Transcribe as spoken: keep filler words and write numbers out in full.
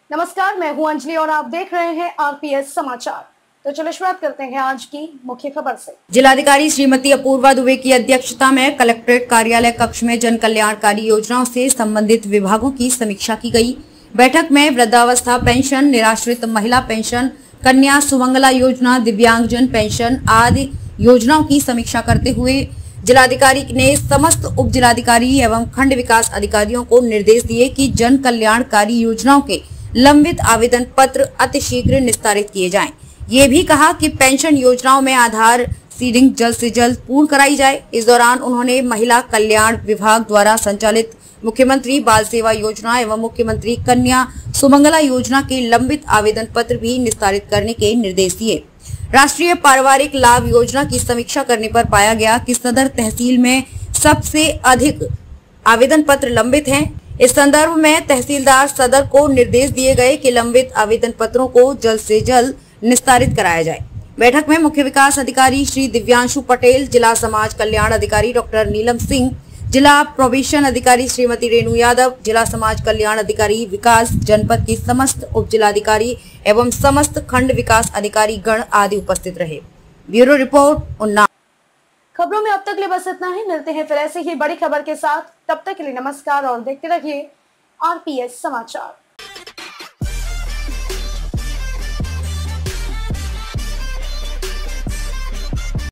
नमस्कार, मैं हूं अंजलि और आप देख रहे हैं आरपीएस समाचार। तो चलिए शुरुआत करते हैं आज की मुख्य खबर से। जिलाधिकारी श्रीमती अपूर्वा दुबे की अध्यक्षता में कलेक्ट्रेट कार्यालय कक्ष में जन कल्याणकारी योजनाओं से संबंधित विभागों की समीक्षा की गई। बैठक में वृद्धावस्था पेंशन, निराश्रित महिला पेंशन, कन्या सुमंगला योजना, दिव्यांगजन पेंशन आदि योजनाओं की समीक्षा करते हुए जिलाधिकारी ने समस्त उप जिलाधिकारी एवं खंड विकास अधिकारियों को निर्देश दिए कि जन कल्याणकारी योजनाओं के लंबित आवेदन पत्र अतिशीघ्र निस्तारित किए जाएं। ये भी कहा कि पेंशन योजनाओं में आधार सीडिंग जल्द से जल्द पूर्ण कराई जाए। इस दौरान उन्होंने महिला कल्याण विभाग द्वारा संचालित मुख्यमंत्री बाल सेवा योजना एवं मुख्यमंत्री कन्या सुमंगला योजना के लंबित आवेदन पत्र भी निस्तारित करने के निर्देश दिए। राष्ट्रीय पारिवारिक लाभ योजना की समीक्षा करने पर पाया गया कि सदर तहसील में सबसे अधिक आवेदन पत्र लंबित हैं। इस संदर्भ में तहसीलदार सदर को निर्देश दिए गए कि लंबित आवेदन पत्रों को जल्द से जल्द निस्तारित कराया जाए। बैठक में मुख्य विकास अधिकारी श्री दिव्यांशु पटेल, जिला समाज कल्याण अधिकारी डॉक्टर नीलम सिंह, जिला प्रोबेशन अधिकारी श्रीमती रेणु यादव, जिला समाज कल्याण अधिकारी विकास, जनपद की समस्त उप जिलाधिकारी एवं समस्त खंड विकास अधिकारी गण आदि उपस्थित रहे। Bureau report Unnao. खबरों में अब तक लिए बस इतना ही। मिलते हैं फिर ऐसे ही बड़ी खबर के साथ। तब तक के लिए नमस्कार और देखते रहिए आरपीएस समाचार।